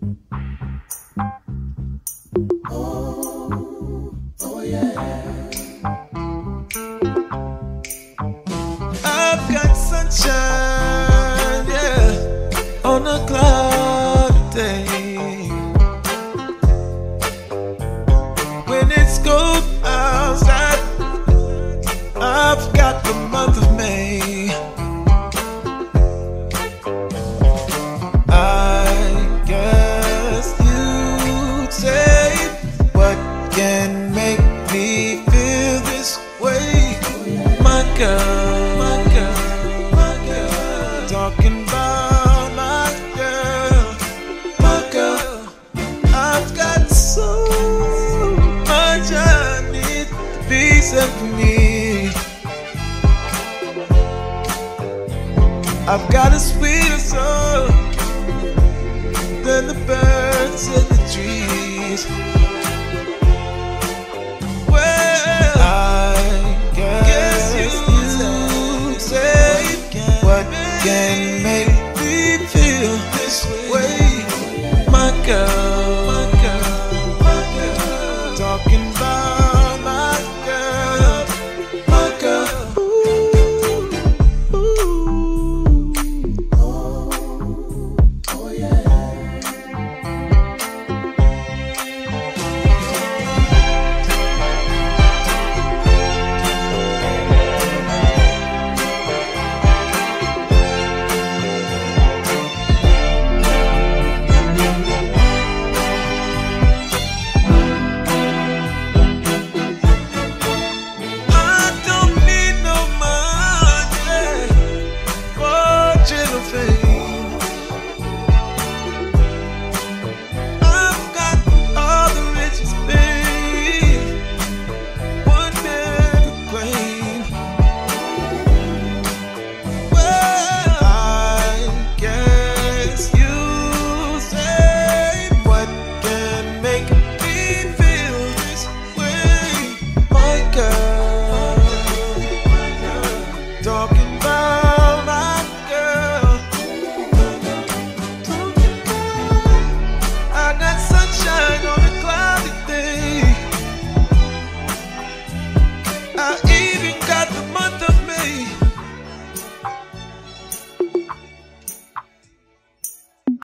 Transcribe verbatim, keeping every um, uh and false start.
Oh, oh yeah. I've got sunshine, yeah, on a cloudy day. When it's cold outside, I've got the month of May. I guess you'd say, what can make me feel this way? My girl, my girl, my girl, talking about my girl, my girl. I've got so much I need to be said for me. I've got a sweeter soul than the birds in the trees. Well, I guess you say, what can make me feel this way? My girl,